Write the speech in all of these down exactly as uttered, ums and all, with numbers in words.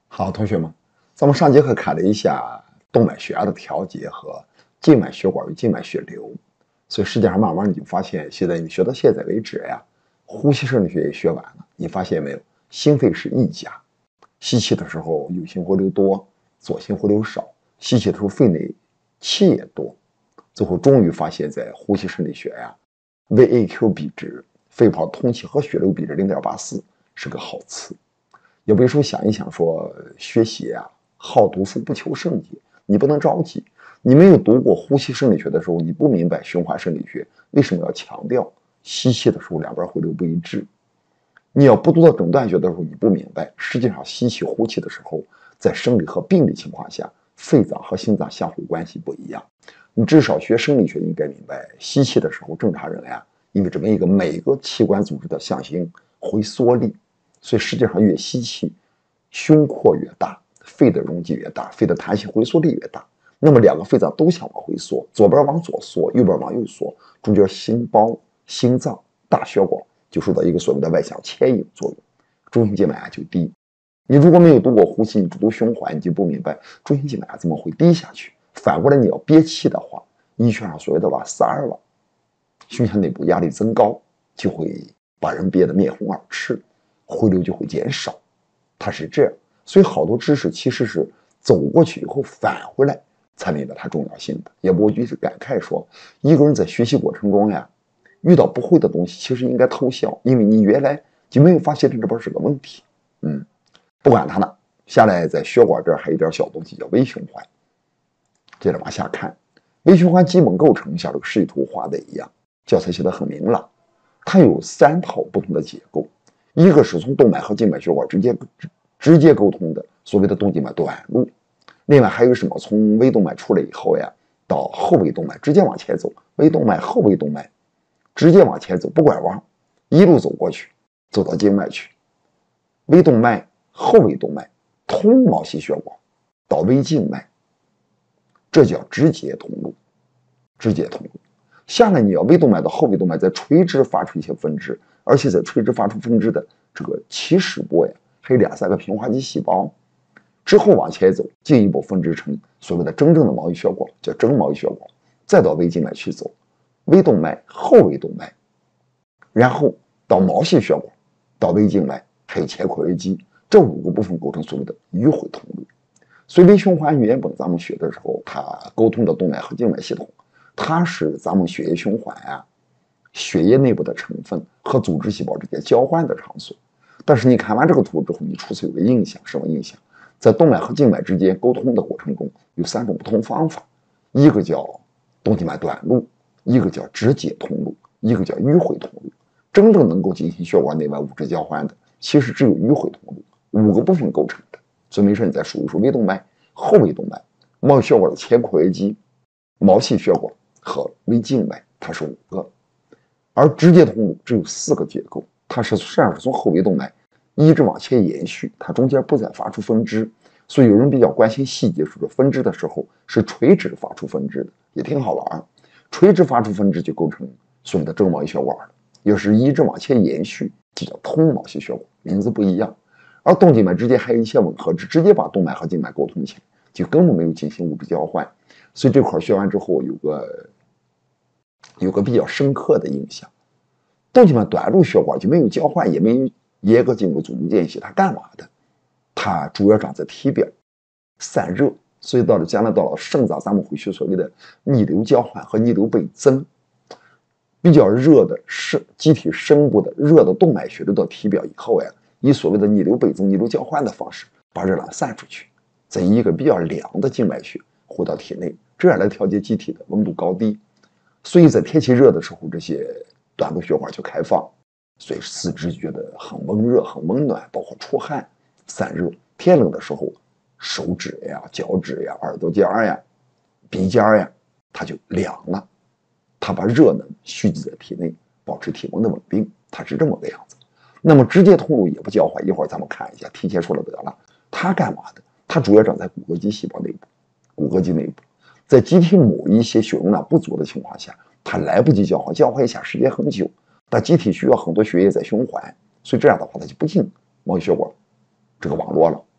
好，同学们，咱们上节课看了一下动脉血压的调节和静脉血管与静脉血流，所以实际上慢慢你就发现，现在你学到现在为止呀，呼吸生理学也学完了。你发现没有？心肺是一家，吸气的时候右心回流多，左心回流少；吸气的时候肺内气也多。最后终于发现，在呼吸生理学呀 ，V A Q 比值，肺泡通气和血流比值 零点八四 是个好词。有没有时候想一想说，学习啊，好读书不求甚解，你不能着急。你没有读过呼吸生理学的时候，你不明白循环生理学为什么要强调吸气的时候两边回流不一致。你要不读到诊断学的时候，你不明白，实际上吸气呼气的时候，在生理和病理情况下，肺脏和心脏相互关系不一样。你至少学生理学应该明白，吸气的时候正常人呀，因为这么一个每个器官组织的向心回缩力。所以实际上越吸气，胸廓越大，肺的容积越大，肺的弹性回缩力越大。那么两个肺脏都想往回缩，左边往左缩，右边往右缩，中间心包、心脏、大血管就受到一个所谓的外向牵引作用，中心静脉压就低。你如果没有读过呼吸，你只读循环，你就不明白中心静脉压怎么会低下去。反过来，你要憋气的话，医学上所谓的瓦斯尔瓦，胸腔内部压力增高，就会把人憋得面红耳赤。回流就会减少，它是这样，所以好多知识其实是走过去以后返回来才明白它重要性的。也不我就是感慨说，一个人在学习过程中呀，遇到不会的东西，其实应该偷笑，因为你原来就没有发现这边是个问题。嗯，不管它呢，下来在血管这儿还有一点小东西叫微循环。接着往下看，微循环基本构成像这个示意图画的一样，教材写得很明朗，它有三套不同的结构。一个是从动脉和静脉血管直接直接沟通的所谓的动静脉短路，另外还有什么从微动脉出来以后呀，到后微动脉直接往前走，微动脉后微动脉直接往前走，不拐弯，一路走过去，走到静脉去，微动脉后微动脉通毛细血管到微静脉，这叫直接通路。直接通路下来，你要微动脉到后微动脉再垂直发出一些分支，而且在垂直发出分支的这个起始部呀，还有两三个平滑肌细胞，之后往前走，进一步分支成所谓的真正的毛细血管，叫真毛细血管，再到微静脉去走，微动脉后微动脉，然后到毛细血管，到微静脉，还有前括约肌，这五个部分构成所谓的迂回通路。所以微循环原本咱们学的时候，它沟通的动脉和静脉系统，它是咱们血液循环啊，血液内部的成分和组织细胞之间交换的场所。但是你看完这个图之后，你初次有个印象，什么印象？在动脉和静脉之间沟通的过程中，有三种不同方法，一个叫动静脉短路，一个叫直接通路，一个叫迂回通路。真正能够进行血管内外物质交换的，其实只有迂回通路，五个部分构成的。所以没事你再数一数微动脉、后微动脉、毛细血管的前括约肌、毛细血管和微静脉，它是五个。而直接通路只有四个结构，它是实际上是从后微动脉一直往前延续，它中间不再发出分支。所以有人比较关心细节，说分支的时候是垂直发出分支的，也挺好玩。垂直发出分支就构成所谓的正毛细血管了，也是一直往前延续，就叫通毛细血管，名字不一样。而动静脉之间还有一些吻合质，直接把动脉和静脉沟通起来，就根本没有进行物质交换。所以这块学完之后，有个有个比较深刻的印象，动静脉短路血管就没有交换，也没有严格进入组织间隙，它干嘛的？它主要长在体表，散热。所以到了将来到了肾脏，咱们会学所谓的逆流交换和逆流倍增。比较热的是机体深部的热的动脉血流到体表以后呀，以所谓的逆流倍增、逆流交换的方式把热量散出去，再以一个比较凉的静脉血回到体内，这样来调节机体的温度高低。所以在天气热的时候，这些短路血管就开放，所以四肢觉得很温热、很温暖，包括出汗、散热。天冷的时候，手指呀、脚趾呀、耳朵尖呀、鼻尖呀，它就凉了。它把热能蓄积在体内，保持体温的稳定，它是这么个样子。那么直接通路也不交换，一会儿咱们看一下，提前说了得了。它干嘛的？它主要长在骨骼肌细胞内部，骨骼肌内部，在机体某一些血容量不足的情况下，它来不及交换，交换一下时间很久，但机体需要很多血液在循环，所以这样的话它就不进毛细血管这个网络了，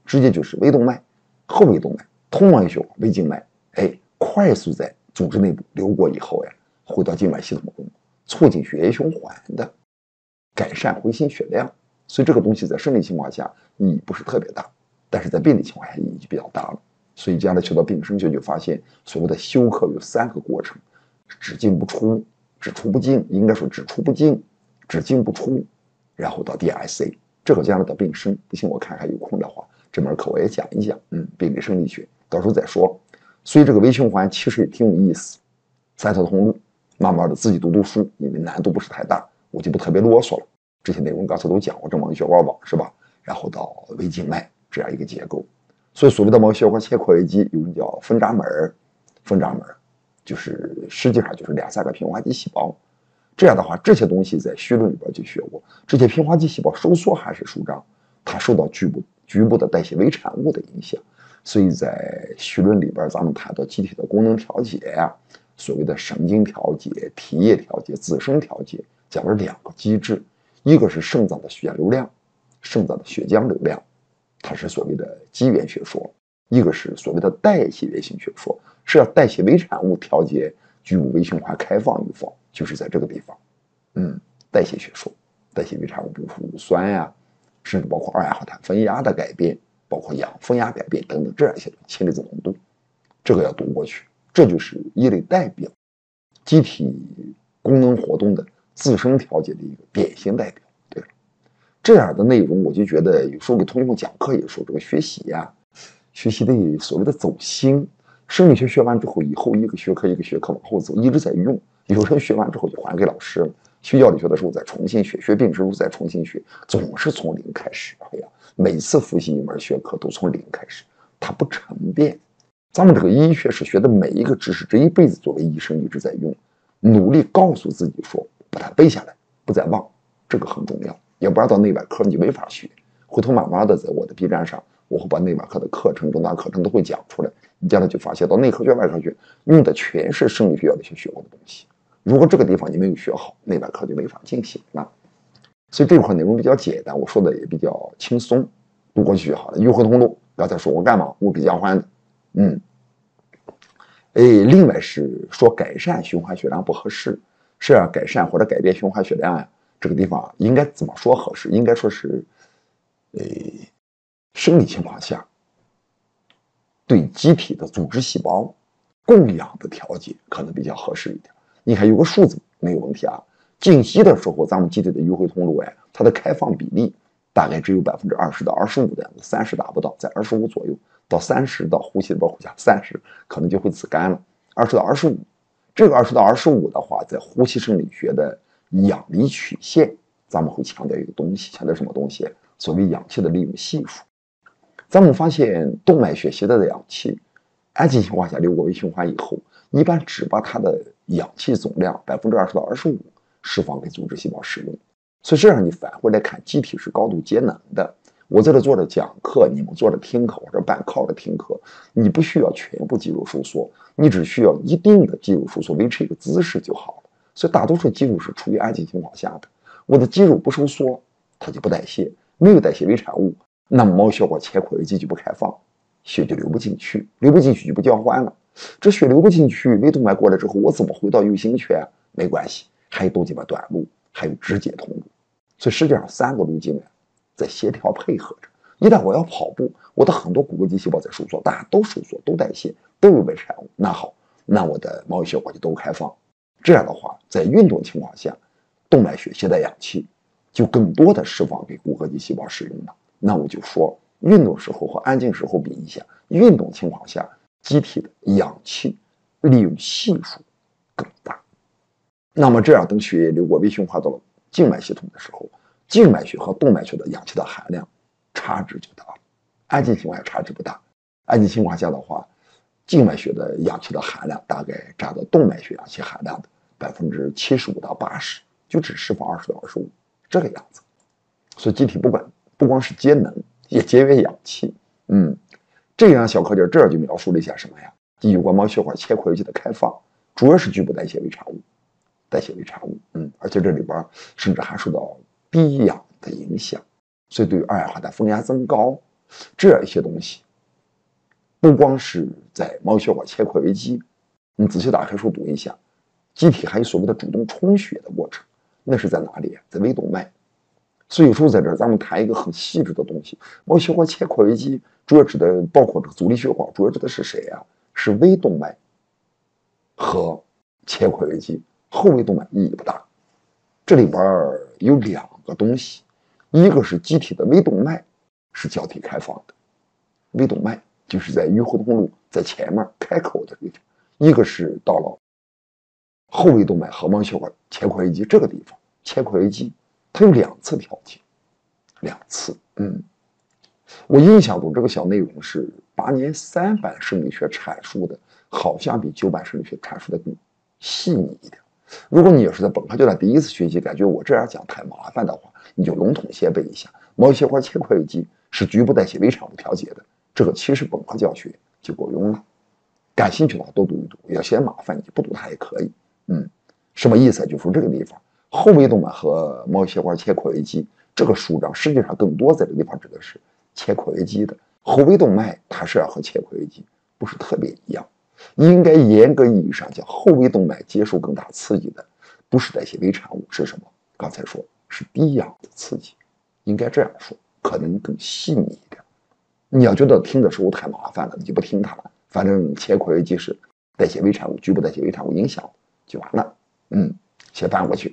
直接就是微动脉、后微动脉、通毛细血管、微静脉，哎，快速在组织内部流过以后呀，回到静脉系统中，促进血液循环的，改善回心血量。所以这个东西在生理情况下意义不是特别大，但是在病理情况下意义就比较大了。所以将来学到病理生学就发现，所谓的休克有三个过程：只进不出、只出不进，应该说只出不进、只进不出，然后到 D I C。这个将来的病生，不信我看看有空的话，这门课我也讲一讲。嗯，病理生理学到时候再说。所以这个微循环其实也挺有意思，三条通路，慢慢的自己读读书，因为难度不是太大，我就不特别啰嗦了。这些内容刚才都讲过，正毛细血管网是吧？然后到微静脉这样一个结构。所以所谓的毛细血管切扩危机，有人叫分闸门，分闸门就是实际上就是两三个平滑肌细胞。这样的话，这些东西在绪论里边就学过，这些平滑肌细胞收缩还是舒张，它受到局部局部的代谢微产物的影响。所以在绪论里边，咱们谈到机体的功能调节呀，所谓的神经调节、体液调节、自身调节，讲了两个机制，一个是肾脏的血流量，肾脏的血浆流量，它是所谓的机源学说；一个是所谓的代谢源性学说，是要代谢微产物调节局部微循环开放与否，就是在这个地方。嗯，代谢学说，代谢微产物，比如说乳酸呀，甚至包括二氧化碳分压的改变，包括氧分压改变等等这样一些氢离子浓度，这个要读过去。这就是一类代表机体功能活动的自身调节的一个典型代表。对了，这样的内容我就觉得有时候给同学们讲课也说，这个学习呀、啊，学习的所谓的走心。生理学学完之后，以后一个学科一个学科往后走，一直在用。有人学完之后就还给老师了，学药理学的时候再重新学，学病理时候再重新学，总是从零开始。哎呀，每次复习一门学科都从零开始，它不成变。咱们这个医学是学的每一个知识，这一辈子作为医生一直在用，努力告诉自己说，把它背下来，不再忘，这个很重要。要不然到内外科你就没法学。回头慢慢的在我的 B 站上，我会把内外科的课程、中段课程都会讲出来。你将来就发现到内科学、外科学用的全是生理学、药理学学过的东西。如果这个地方你没有学好，内外科就没法进行了。所以这块内容比较简单，我说的也比较轻松，读过去就好了。迂回通路，刚才说过干嘛？物质交换的，嗯，哎，另外是说改善循环血量不合适，是要改善或者改变循环血量呀。这个地方应该怎么说合适？应该说是，呃，生理情况下对机体的组织细胞供氧的调节可能比较合适一点。你看有个数字没有问题啊，静息的时候咱们机体的迂回通路哎，它的开放比例大概只有百分之二十到二十五的样子，三十达不到，在二十五左右到三十到呼吸的保护下，三十可能就会自干了，二十到二十五，这个二十到二十五的话，在呼吸生理学的氧离曲线，咱们会强调一个东西，强调什么东西？所谓氧气的利用系数。咱们发现动脉血携带的氧气，安静情况下流过微循环以后，一般只把它的氧气总量百分之二十到二十五释放给组织细胞使用。所以这样你返回来看，机体是高度节能的。我在这做着讲课，你们做着听课或者半靠着听课，你不需要全部肌肉收缩，你只需要一定的肌肉收缩，维持一个姿势就好了。所以大多数肌肉是处于安静情况下的。我的肌肉不收缩，它就不代谢，没有代谢微产物，那么毛细血管切扩危机就不开放，血就流不进去，流不进去就不交换了。这血流不进去，微动脉过来之后，我怎么回到右心圈？没关系，还有动静脉短路，还有直接通路。所以实际上三个路径啊，在协调配合着。一旦我要跑步，我的很多骨骼肌细胞在收缩，大家都收缩，都代谢，都有微产物。那好，那我的毛细血管就都开放。这样的话，在运动情况下，动脉血携带氧气就更多的释放给骨骼肌细胞使用了。那我就说，运动时候和安静时候比一下，运动情况下机体的氧气利用系数更大。那么这样等血液流过微循环到了静脉系统的时候，静脉血和动脉血的氧气的含量差值就大了。安静情况下差值不大，安静情况下的话，静脉血的氧气的含量大概占到动脉血氧气含量的百分之七十五到八十，就只释放二十到二十五，这个样子。所以机体不管不光是节能，也节约氧气。嗯，这样小课件这儿就描述了一下什么呀？有关毛细血管切扩危机的开放，主要是局部代谢微产物，代谢微产物。嗯，而且这里边甚至还受到低氧的影响，所以对于二氧化碳分压增高这样一些东西，不光是在毛细血管切块危机，你仔细打开书读一下，机体还有所谓的主动充血的过程，那是在哪里啊？在微动脉。所以有时候在这儿咱们谈一个很细致的东西，毛细血管切块危机主要指的包括这个阻力血管，主要指的是谁啊？是微动脉和切块危机，后微动脉意义不大。这里边有两个东西，一个是机体的微动脉是交替开放的，微动脉就是在迂回通路在前面开口的地方，一个是到了后微动脉和毛细血管切块危机这个地方，切块危机它有两次调节，两次。嗯，我印象中这个小内容是八年三版生理学阐述的，好像比九版生理学阐述的更细腻一点。如果你也是在本科阶段第一次学习，感觉我这样讲太麻烦的话，你就笼统先背一下，毛细血管切块危机是局部代谢微产物调节的，这个其实本科教学就够用了。感兴趣的话多读一读，要嫌麻烦你不读它也可以。嗯，什么意思？就说这个地方后微动脉和毛细血管切块危机这个舒张，实际上更多在这个地方指的是切块危机的，后微动脉它是要和切块危机不是特别一样，应该严格意义上讲，后微动脉接受更大刺激的不是代谢微产物，是什么？刚才说是低氧的刺激，应该这样说，可能更细腻一点。你要觉得听的时候太麻烦了，你就不听它了，反正切块危机是代谢微产物、局部代谢微产物影响就完了。嗯，先翻过去。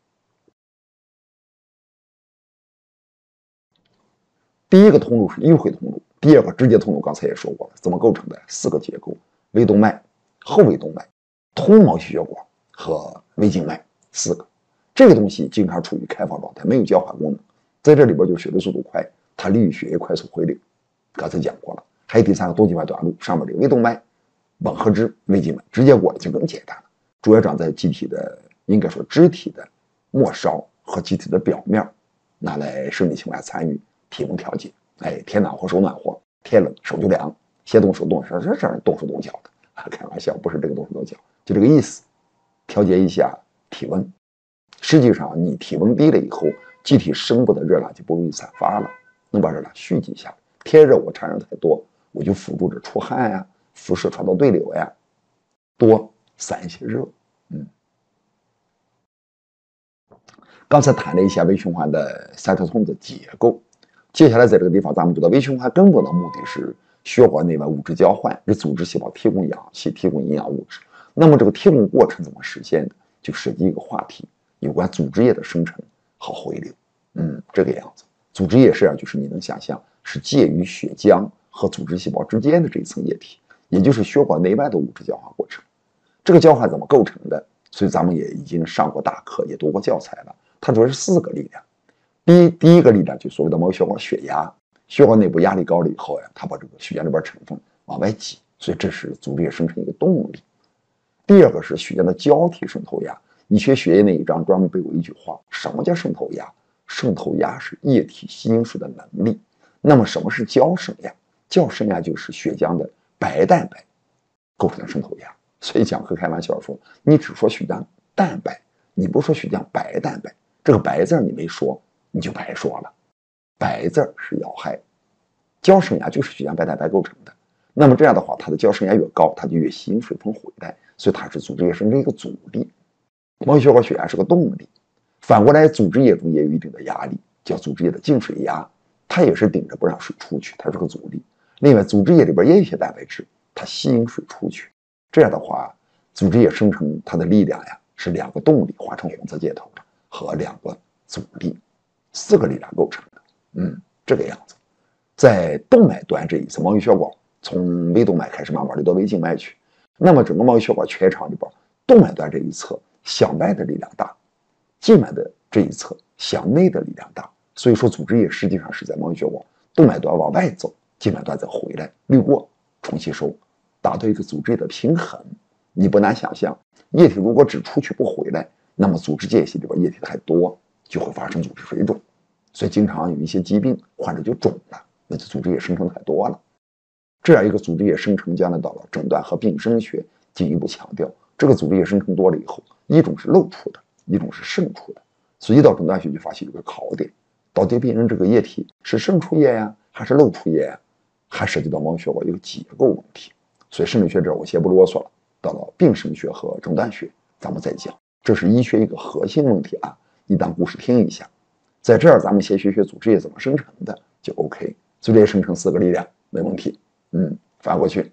第一个通路是迂回通路，第二个直接通路，刚才也说过了，怎么构成的？四个结构：微动脉、后微动脉、通毛细血管和微静脉，四个。这个东西经常处于开放状态，没有交换功能，在这里边就血流速度快，它利于血液快速回流。刚才讲过了。还有第三个动静脉短路，上面这个微动脉吻合之微静脉，直接过来就更简单了。主要长在机体的，应该说肢体的末梢和机体的表面，拿来生理情况下参与体温调节。哎，天暖和手暖和，天冷手就凉，先动手动手，这这动手动脚的啊，开玩笑，不是这个动手动脚，就这个意思，调节一下体温。实际上，你体温低了以后，机体生部的热量就不容易散发了，能把热量蓄积下来。天热我产生太多，我就辅助着出汗呀，辐射传导对流呀，多散一些热。嗯，刚才谈了一下微循环的三条通的结构，接下来在这个地方，咱们知道微循环根本的目的是血管内外物质交换，给组织细胞提供氧气、提供营养物质。那么这个提供过程怎么实现的？就涉及一个话题，有关组织液的生成和回流。嗯，这个样子，组织液实际上就是你能想象是介于血浆和组织细胞之间的这一层液体，也就是血管内外的物质交换过程。这个交换怎么构成的？所以咱们也已经上过大课，也读过教材了。它主要是四个力量。第一，第一个力量就所谓的毛细血管血压，血管内部压力高了以后呀，它把这个血浆里边成分往外挤，所以这是组织液生成一个动力。第二个是血浆的交替渗透压。你学血液那一章专门背过一句话，什么叫渗透压？渗透压是液体吸引水的能力。那么什么是胶渗压？胶渗压就是血浆的白蛋白构成的渗透压。所以讲课开玩笑说，你只说血浆蛋白，你不说血浆白蛋白，这个白字你没说，你就白说了。白字是要害，胶渗压就是血浆白蛋白构成的。那么这样的话，它的胶渗压越高，它就越吸引水分回来，所以它是组织液生成一个阻力。毛细血管血压是个动力，反过来组织液中也有一定的压力，叫组织液的静水压，它也是顶着不让水出去，它是个阻力。另外，组织液里边也有一些蛋白质，它吸引水出去。这样的话，组织液生成它的力量呀，是两个动力画成红色箭头的和两个阻力，四个力量构成的。嗯，这个样子。在动脉端这一侧，毛细血管从微动脉开始慢慢流到微静脉去，那么整个毛细血管全场里边，动脉端这一侧向外的力量大，静脉的这一侧向内的力量大。所以说，组织液实际上是在毛细血管动脉端往外走，静脉端再回来滤过重吸收，达到一个组织液的平衡。你不难想象，液体如果只出去不回来，那么组织间隙里边液体太多，就会发生组织水肿。所以经常有一些疾病，患者就肿了，那就组织液生成太多了。这样一个组织液生成，将来到了诊断和病生学进一步强调，这个组织液生成多了以后，一种是漏出的，一种是渗出的。所以到诊断学就发现有个考点， 到底病人这个液体是渗出液呀，还是漏出液呀？还涉及到毛细血管一个结构问题。所以生理学这我先不啰嗦了，到了病生学和诊断学咱们再讲。这是医学一个核心问题啊，你当故事听一下。在这儿咱们先学学组织液怎么生成的就 OK。组织液生成四个力量没问题。嗯，翻过去。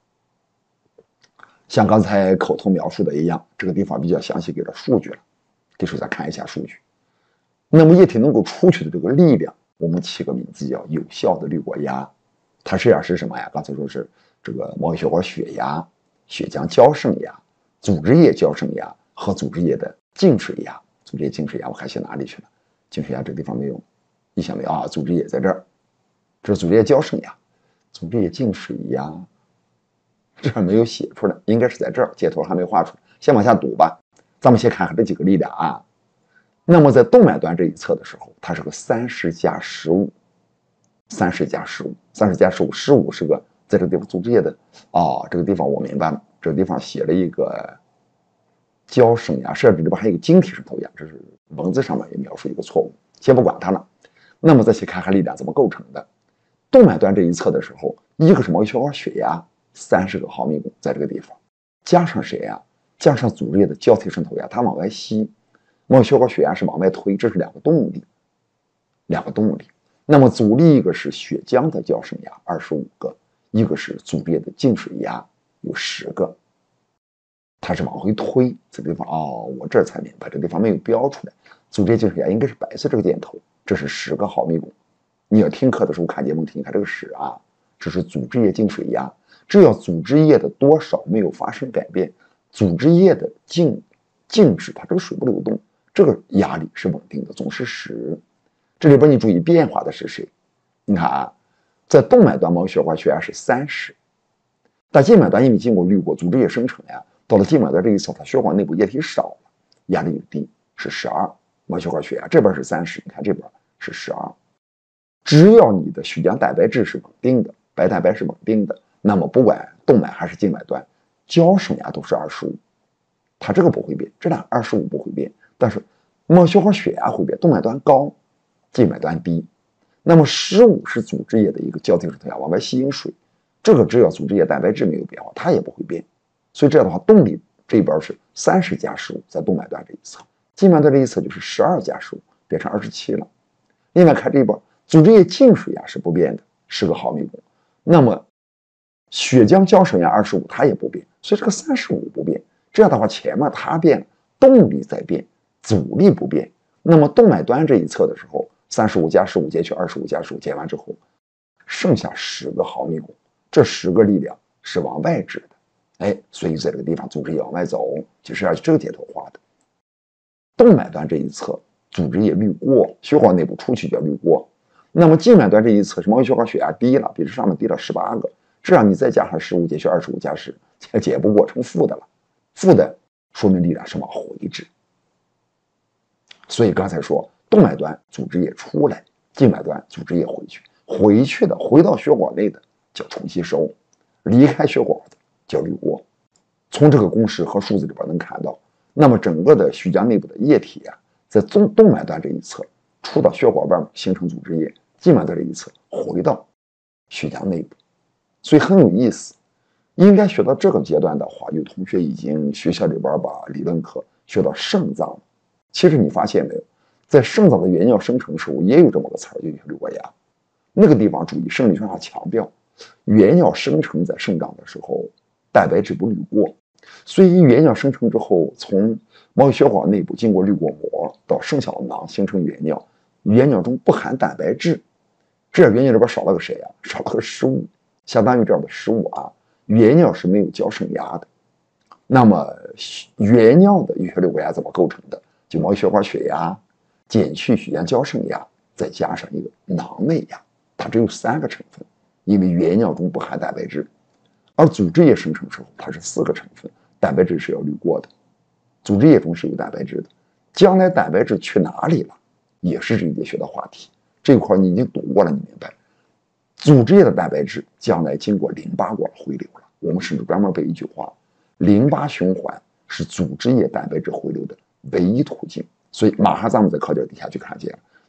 像刚才口头描述的一样，这个地方比较详细给了数据了，给大家看一下数据。那么液体能够出去的这个力量，我们起个名字叫有效的滤过压。它实际上是什么呀？刚才说是这个毛细血管血压、血浆胶渗压、组织液胶渗压和组织液的静水压。组织液静水压我还写哪里去了？静水压这个地方没有，印象没有啊？组织液在这儿，这是组织液胶渗压，组织液静水压，这儿没有写出来，应该是在这儿，截图还没画出来。先往下读吧，咱们先看看这几个力量啊。那么在动脉端这一侧的时候，它是个三十加十五，三十加十五，三十加十五，十五是个在这个地方组织液的哦，这个地方我明白了，这个地方写了一个胶渗压，实际上这里边还有一个晶体渗透压，这是文字上面也描述一个错误，先不管它了。那么再去看看力量怎么构成的。动脉端这一侧的时候，一个是毛细血管血压三十个毫米汞在这个地方，加上谁呀？加上组织液的胶体渗透压，它往外吸。毛细血管血压是往外推，这是两个动力，两个动力。那么阻力一个是血浆的胶渗压二十五个，一个是组织液的静水压有十个，它是往回推。这个地方哦，我这才明白，这个地方没有标出来。组织液静水压应该是白色这个箭头，这是十个毫米汞。你要听课的时候看节目听，你看这个十啊，这是组织液静水压。只要组织液的多少没有发生改变，组织液的静静止，它这个水不流动。这个压力是稳定的，总是十。这里边你注意变化的是谁？你看啊，在动脉端毛细血管血压是三十，但静脉端因为经过滤过，组织液生成呀，到了静脉端这一侧，它血管内部液体少了，压力就低，是十二。毛细血管血压这边是三十，你看这边是十二。只要你的血浆蛋白质是稳定的，白蛋白是稳定的，那么不管动脉还是静脉端，胶渗压都是二十五，它这个不会变，这俩二十五不会变。但是毛细血管血压会变，动脉端高，静脉端低。那么十五是组织液的一个胶体渗透压，往外吸引水，这个只要组织液蛋白质没有变化，它也不会变。所以这样的话，动力这边是三十加十五，在动脉端这一侧，静脉端这一侧就是十二加十五，变成二十七了。另外看这边，组织液静水压是不变的，十个毫米汞。那么血浆胶渗压二十五，它也不变，所以这个三十五不变。这样的话，前面它变了，动力在变。阻力不变，那么动脉端这一侧的时候，三十五加十五减去二十五加十五减完之后，剩下十个毫米汞，这十个力量是往外指的，哎，所以在这个地方组织液往外走，就是按这个箭头画的。动脉端这一侧组织液滤过，血管内部出去叫滤过。那么静脉端这一侧是毛细血管血压低了，比这上面低了十八个，这样你再加上十五减去二十五加十，解不过成负的了，负的说明力量是往回指。所以刚才说动脉端组织液出来，静脉端组织液回去，回去的回到血管内的叫重吸收，离开血管的叫滤过。从这个公式和数字里边能看到，那么整个的血浆内部的液体啊，在动动脉端这一侧出到血管外面形成组织液，静脉端这一侧回到血浆内部。所以很有意思，应该学到这个阶段的话，有同学已经学校里边把理论课学到肾脏了。其实你发现没有，在肾脏的原尿生成时候也有这么个词儿，就叫滤过压。那个地方注意，生理学上强调，原尿生成在肾脏的时候，蛋白质不滤过，所以原尿生成之后，从毛细血管内部经过滤过膜到肾小囊形成原尿，原尿中不含蛋白质，这样原尿里边少了个谁啊？少了个食物，相当于这样的食物啊。原尿是没有胶渗压的，那么原尿的淤血滤过压怎么构成的？就毛细血管血压减去血浆胶渗压，再加上一个囊内压，它只有三个成分，因为原尿中不含蛋白质，而组织液生成时候它是四个成分，蛋白质是要滤过的，组织液中是有蛋白质的，将来蛋白质去哪里了，也是这一节学的话题。这块你已经读过了，你明白？组织液的蛋白质将来经过淋巴管回流了，我们甚至专门背一句话：淋巴循环是组织液蛋白质回流的唯一途径。所以马上咱们在课件底下去看见，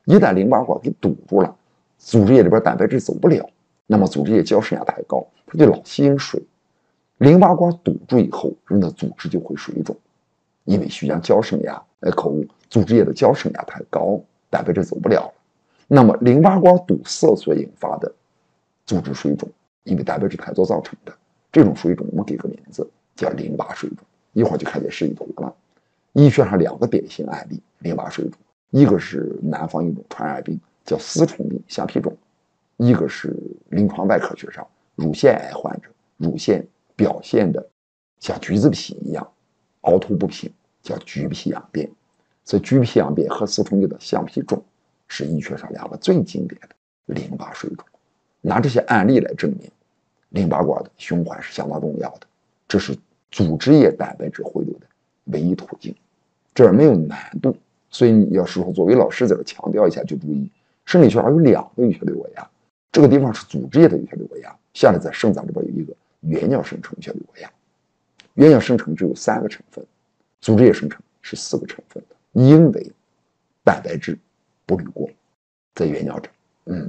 一旦淋巴管给堵住了，组织液里边蛋白质走不了，那么组织液胶渗压太高，它就老吸引水。淋巴管堵住以后，人的组织就会水肿，因为血浆胶渗压，呃，口误，组织液的胶渗压太高，蛋白质走不了了。那么淋巴管堵塞所引发的组织水肿，因为蛋白质太多造成的这种水肿，我们给个名字叫淋巴水肿。一会儿就看见示意图了。医学上两个典型案例淋巴水肿，一个是南方一种传染病叫丝虫病橡皮肿，一个是临床外科学上乳腺癌患者，乳腺表现的像橘子皮一样凹凸不平，叫橘皮样变。所以橘皮样变和丝虫病的橡皮肿是医学上两个最经典的淋巴水肿。拿这些案例来证明淋巴管的循环是相当重要的，这是组织液蛋白质回流的唯一途径，这儿没有难度。所以你要是说作为老师在这强调一下，就注意生理学上有两个淤血瘤围压，这个地方是组织液的淤血瘤围压，下来在肾脏里边有一个原尿生成淤血瘤围压。原尿生成只有三个成分，组织液生成是四个成分的，因为蛋白质不滤过在原尿这，嗯，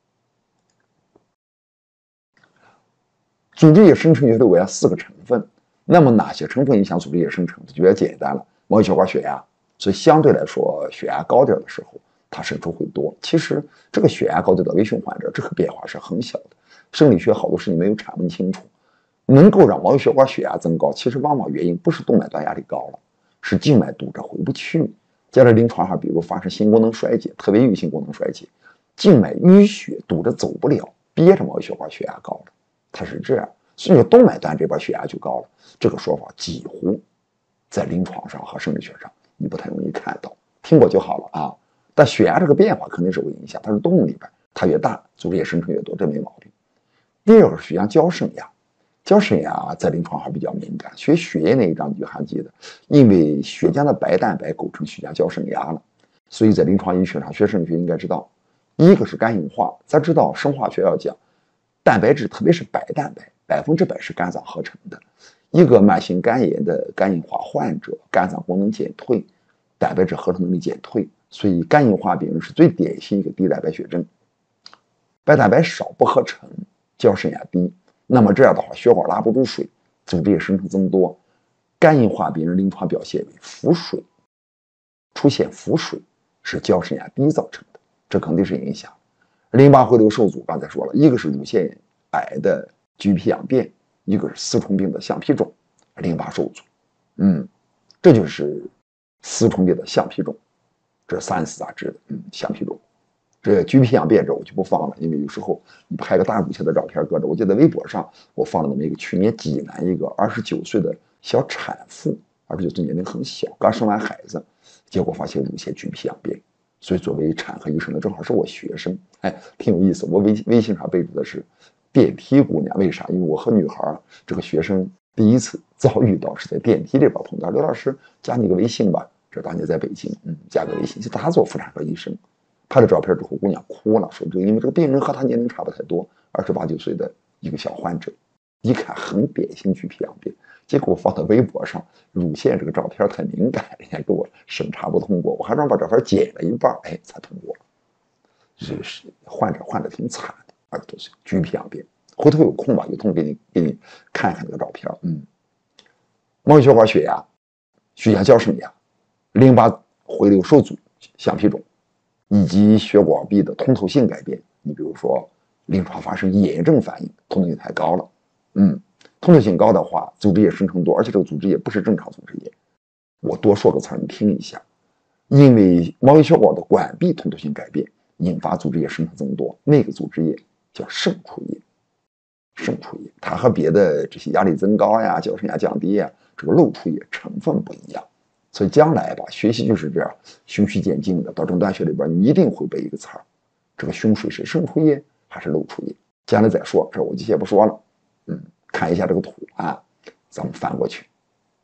组织液生成淤血瘤围压四个成分。那么哪些成分影响组织液生成？就比较简单了，毛细血管血压。所以相对来说，血压高点的时候，它渗出会多。其实这个血压高的微循患者，这个变化是很小的。生理学好多事情没有阐问清楚，能够让毛细血管血压增高，其实往往原因不是动脉端压力高了，是静脉堵着回不去。加上临床上，比如发生心功能衰竭，特别抑郁性功能衰竭，静脉淤血堵着走不了，憋着毛细血管血压高了，它是这样。所以说动脉端这边血压就高了，这个说法几乎在临床上和生理学上你不太容易看到，听过就好了啊。但血压这个变化肯定是会影响，它是动物里边，它越大组织液生成越多，这没毛病。第二个是血浆胶渗压，胶渗压在临床还比较敏感，学血液那一章你就还记得，因为血浆的白蛋白构成血浆胶渗压了，所以在临床医学上学生理学应该知道，一个是肝硬化，咱知道生化学要讲蛋白质，特别是白蛋白百分之百是肝脏合成的。一个慢性肝炎的肝硬化患者，肝脏功能减退，蛋白质合成能力减退，所以肝硬化病人是最典型一个低蛋白血症，白蛋白少不合成，胶渗压低。那么这样的话，血管拉不住水，组织液生成增多，肝硬化病人临床表现为腹水，出现腹水是胶渗压低造成的，这肯定是影响。淋巴回流受阻，刚才说了，一个是乳腺癌的橘皮样变，一个是丝虫病的橡皮肿，淋巴受阻，嗯，这就是丝虫病的橡皮肿，这是 Science 杂志的，嗯，橡皮肿。这橘皮样变这我就不放了，因为有时候你拍个大乳腺的照片搁着，我记得微博上我放了那么一个去年济南一个二十九岁的小产妇，二十九岁年龄很小，刚生完孩子，结果发现乳腺橘皮样变。所以作为产科医生呢，正好是我学生，哎，挺有意思。我微微信上备注的是电梯姑娘，为啥？因为我和女孩这个学生第一次遭遇到是在电梯这边碰到。刘老师加你个微信吧，这当年在北京，嗯，加个微信。就他做妇产科医生，拍了照片之后，姑娘哭了，说这个因为这个病人和他年龄差不太多，二十八九岁的一个小患者，一看很典型橘皮样变。结果我放到微博上，乳腺这个照片太敏感，人家给我审查不通过，我还让把照片剪了一半，哎，才通过了。这是患者患者挺惨的，二十多岁橘皮样变。回头有空吧，有空给你给你看看那个照片，嗯，毛细血管血压、血浆胶渗压、淋巴回流受阻、橡皮肿，以及血管壁的通透性改变。你比如说，临床发生炎症反应，通透性太高了，嗯。通透性高的话，组织液生成多，而且这个组织液不是正常组织液。我多说个词儿，你听一下。因为毛细血管的管壁通透性改变，引发组织液生成增多，那个组织液叫渗出液。渗出液，它和别的这些压力增高呀、胶渗压降低呀，这个漏出液成分不一样。所以将来吧，学习就是这样，循序渐进的。到诊断学里边，你一定会背一个词儿：这个胸水是渗出液还是漏出液？将来再说，这我就先不说了。嗯。看一下这个图啊，咱们翻过去。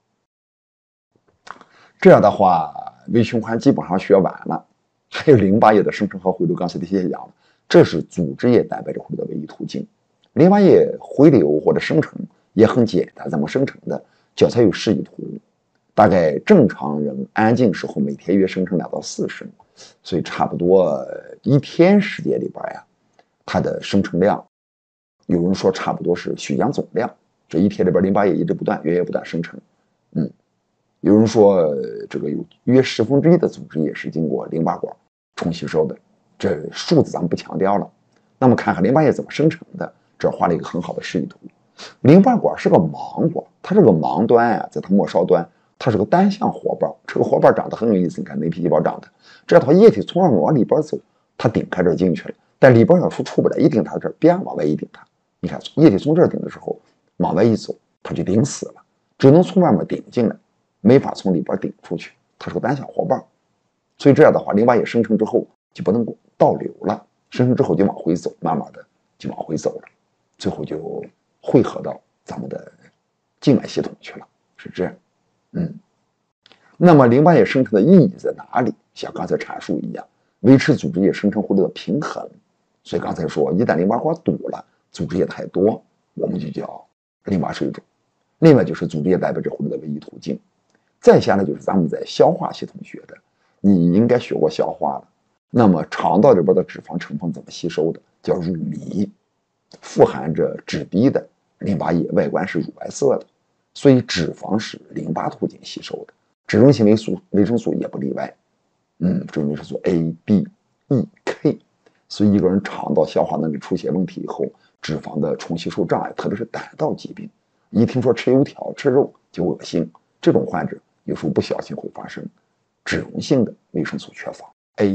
这样的话，微循环基本上学完了，还有淋巴液的生成和回流，刚才这些讲了，这是组织液蛋白质回流的唯一途径。淋巴液回流或者生成也很简单，怎么生成的？脚下有示意图， 大概正常人安静时候每天约生成两到四升，所以差不多一天时间里边呀，它的生成量，有人说差不多是血浆总量，这一天里边淋巴液一直不断源源不断生成。嗯，有人说这个有约十分之一的组织液是经过淋巴管冲吸收的，这数字咱们不强调了。那么看看淋巴液怎么生成的，这画了一个很好的示意图。淋巴管是个盲管，它这个盲端啊，在它末梢端，它是个单向活瓣，这个活瓣长得很有意思，你看内皮细胞长的，这套液体从外面往里边走，它顶开这儿进去了，但里边要出出不来，一顶它这儿，边往外一顶它，你看液体从这儿顶的时候，往外一走，它就顶死了，只能从外面顶进来，没法从里边顶出去，它是个单向活瓣，所以这样的话，淋巴液生成之后就不能倒流了，生成之后就往回走，慢慢的就往回走了，最后就汇合到咱们的静脉系统去了，是这样。嗯，那么淋巴液生成的意义在哪里？像刚才阐述一样，维持组织液生成活动的平衡。所以刚才说，一旦淋巴管堵了，组织液太多，我们就叫淋巴水肿。另外就是组织液代表着活动的唯一途径。再下来就是咱们在消化系统学的，你应该学过消化了。那么肠道里边的脂肪成分怎么吸收的？叫乳糜，富含着脂滴的淋巴液，外观是乳白色的，所以脂肪是淋巴途径吸收的。脂溶性维素维生素也不例外，嗯，脂溶维生素 A、B、E、K。所以一个人肠道消化能力出现问题以后，脂肪的重吸收障碍，特别是胆道疾病，一听说吃油条、吃肉就恶心，这种患者有时候不小心会发生脂溶性的维生素缺乏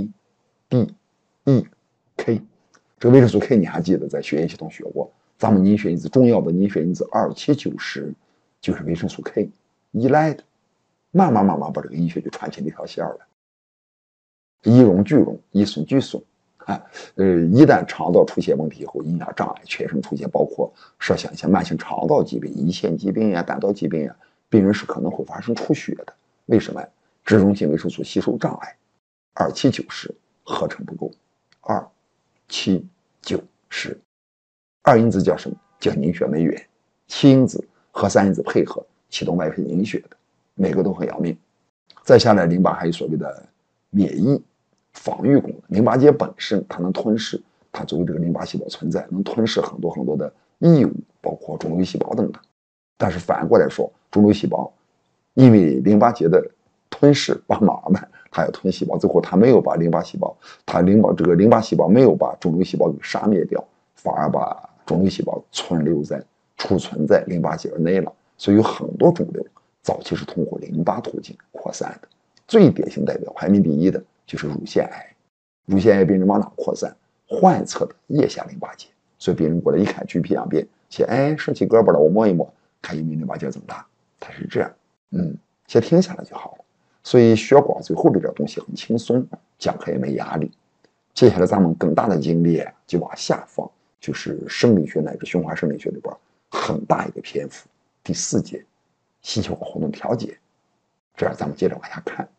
A、D、E、K。这个维生素 K 你还记得在血液系统学过，咱们凝血因子重要的凝血因子二七九十就是维生素 K 依赖的，慢慢慢慢把这个医学就串起了一条线来，一荣俱荣，一损俱损。啊，呃，一旦肠道出现问题以后，营养障碍全身出现，包括设想一下慢性肠道疾病、胰腺疾病呀、胆道疾病呀，病人是可能会发生出血的。为什么？脂溶性维生素吸收障碍，二七九十合成不够，二七九十，二因子叫什么？叫凝血酶原，七因子和三因子配合启动外分凝血的，每个都很要命。再下来，淋巴还有所谓的免疫。防御功能，淋巴结本身它能吞噬，它作为这个淋巴细胞存在，能吞噬很多很多的异物，包括肿瘤细胞等等。但是反过来说，肿瘤细胞因为淋巴结的吞噬帮忙呢，它要吞细胞，最后它没有把淋巴细胞，它淋巴这个淋巴细胞没有把肿瘤细胞给杀灭掉，反而把肿瘤细胞存留在储存在淋巴结内了。所以有很多肿瘤早期是通过淋巴途径扩散的，最典型代表排名第一的就是乳腺癌，乳腺癌病人往哪扩散？患侧的腋下淋巴结，所以病人过来一看，橘皮样变，先哎伸起胳膊了，我摸一摸，看有没有淋巴结增大，它是这样，嗯，先停下来就好了。所以血管最后这点东西很轻松，讲课也没压力。接下来咱们更大的精力就往下放，就是生理学乃至循环生理学里边很大一个篇幅，第四节心血管活动调节，这样咱们接着往下看。